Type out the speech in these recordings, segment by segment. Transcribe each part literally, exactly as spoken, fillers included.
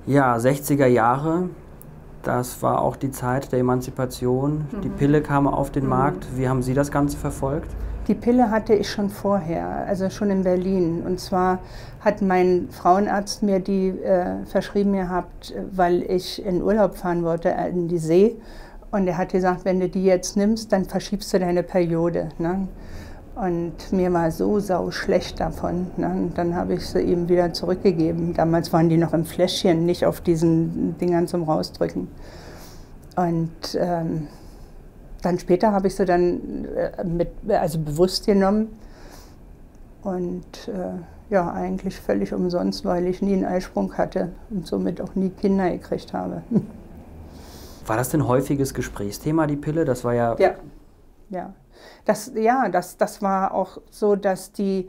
Ja, sechziger Jahre, das war auch die Zeit der Emanzipation. Mhm. Die Pille kam auf den mhm. Markt. Wie haben Sie das Ganze verfolgt? Die Pille hatte ich schon vorher, also schon in Berlin. Und zwar hat mein Frauenarzt mir die äh, verschrieben gehabt, weil ich in Urlaub fahren wollte, in die See. Und er hat gesagt, wenn du die jetzt nimmst, dann verschiebst du deine Periode. Ne? Und mir war so sau schlecht davon. Ne? Und dann habe ich sie ihm wieder zurückgegeben. Damals waren die noch im Fläschchen, nicht auf diesen Dingern zum Rausdrücken. Und ähm, dann später habe ich sie dann äh, mit, also bewusst genommen. Und äh, ja, eigentlich völlig umsonst, weil ich nie einen Eisprung hatte und somit auch nie Kinder gekriegt habe. War das denn ein häufiges Gesprächsthema, die Pille? Das war ja... Ja, ja. Das, ja, das, das war auch so, dass die,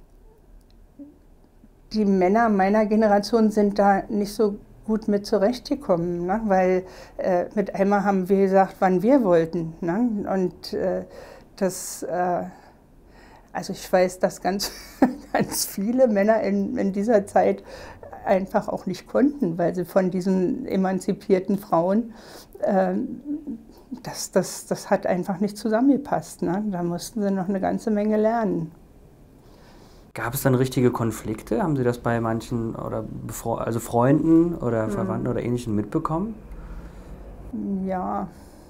die Männer meiner Generation sind da nicht so gut mit zurechtgekommen, ne? Weil äh, mit einmal haben wir gesagt, wann wir wollten. Ne? Und äh, das, äh, also ich weiß, dass ganz, ganz viele Männer in, in dieser Zeit einfach auch nicht konnten, weil sie von diesen emanzipierten Frauen äh, Das, das, das hat einfach nicht zusammengepasst. Ne? Da mussten sie noch eine ganze Menge lernen. Gab es dann richtige Konflikte? Haben Sie das bei manchen oder also Freunden oder Verwandten mhm. oder Ähnlichen mitbekommen? Ja,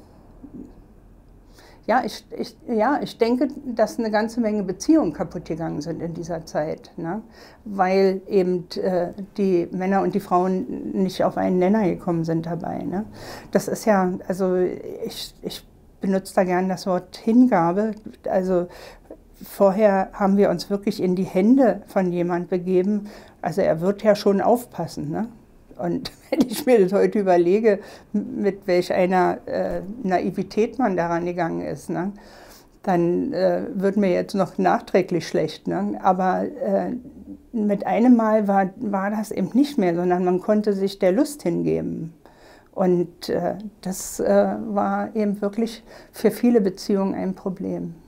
ja ich, ich, ja, ich denke, dass eine ganze Menge Beziehungen kaputt gegangen sind in dieser Zeit. Ne? Weil eben äh, die Männer und die Frauen nicht auf einen Nenner gekommen sind dabei. Ne? Das ist ja, also ich, ich benutze da gern das Wort Hingabe. Also vorher haben wir uns wirklich in die Hände von jemand begeben. Also er wird ja schon aufpassen. Ne? Und wenn ich mir das heute überlege, mit welch einer äh, Naivität man daran gegangen ist, ne, dann äh, wird mir jetzt noch nachträglich schlecht. Ne? Aber äh, mit einem Mal war, war das eben nicht mehr, sondern man konnte sich der Lust hingeben. Und äh, das äh, war eben wirklich für viele Beziehungen ein Problem.